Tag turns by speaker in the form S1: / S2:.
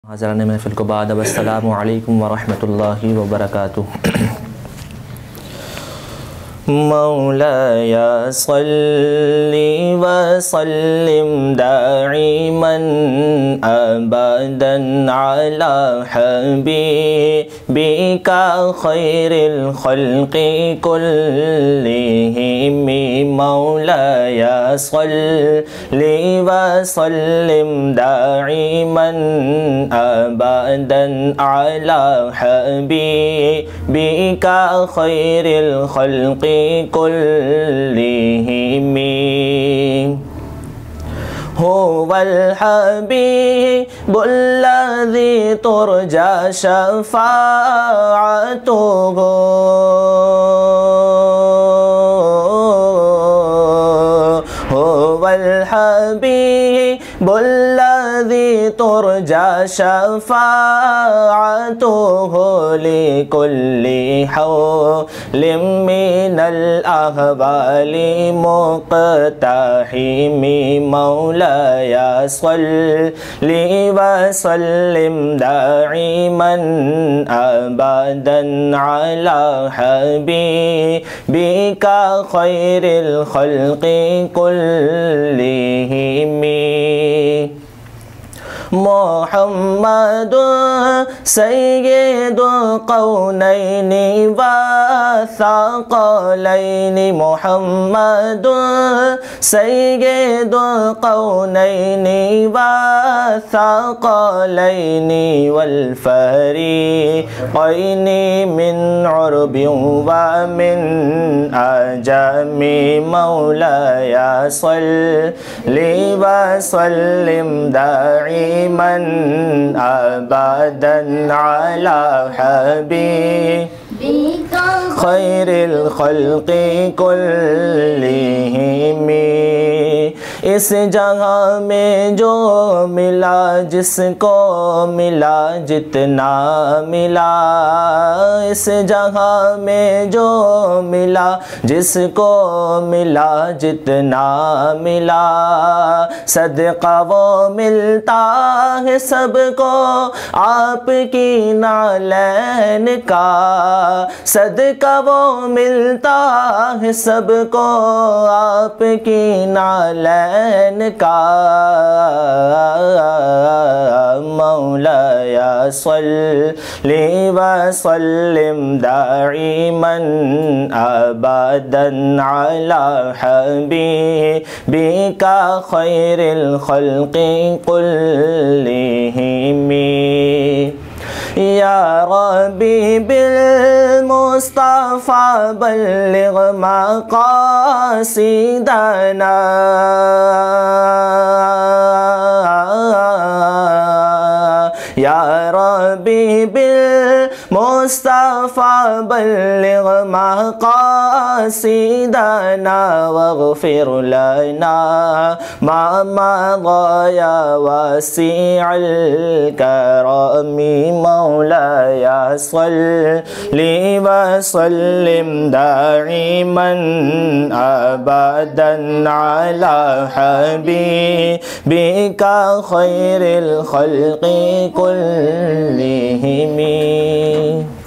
S1: حاضران محفل کو بعد السلام علیکم ورحمۃ اللہ وبرکاتہ۔ مولاي صل وسلم دائما ابدا على حبيبك خير الخلق كلهم مولاي صل وسلم دائما ابدا على حبيبك خير الخلق كلهم هو الحبيب الذي ترجى شفاعته هو الحبيب الذي ترجى شفاعته لكل حول من الأهوال مقتحم مولاي صل وسلم دائما أبدا على حبيبك خير الخلق كلهم محمد سید القونین والثقلین محمد سید القونین والثقلین والفریقین من عرب ومن عجم مولاي صل وسلم دائما ابدا على حبيبك خير الخلق كلهم اس جہاں میں جو ملا جس کو ملا جتنا ملا اس جہاں میں جو ملا جس کو ملا جتنا ملا صدقہ وہ ملتا ہے سب کو آپ کی نالین کا صدقہ وہ ملتا ہے سب کو آپ کی نالین کا مولاي صل وسلم دائما ابدا على حبيبك خير الخلق كلهم یا ربی بالمصطفى بلغ مقاصدنا یا ربی بالمصطفى بلغ مقاصدنا واغفر لنا ما مضى يا واسع الكرم مولاي صل وسلم دائما ابدا على حبيبك خير الخلق كلهم